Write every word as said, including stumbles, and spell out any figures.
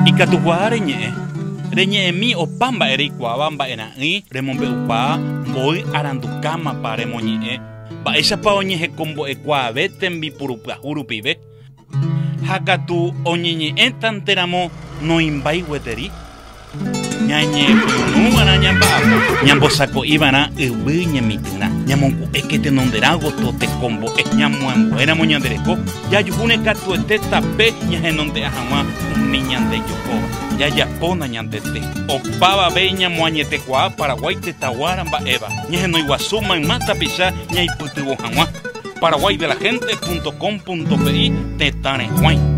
Ikatuguá reñe'ẽ reñe'ẽmi opa mba'e reikuaáva mba'erã'ỹ remombe'upa mbói arandukámapa remoñe'ẽ mba'éichapa oñehekombo'ekuaave tembipurupyahu rupive ha katu oñeñe'ẽtantéramo noimbai gueteri ñañepyrũva'erã ñamba'apo ñambosako'íva'erã yvy ñemitỹra ñamongu'ẽke tenonderágo to tekombo'e ñamoambuéramo ñandereko jajuhúne katuete tape ñahenonde'a hag̃ua umi ñande jokóva jajapóna ñandete opavave ñamoañetekuaa Paraguay tetãguara mba'éva ñahenoiguasu mayma tapicha ñaipytyvõ hag̃ua paraguay de la gente punto com punto pi tetãre huãi.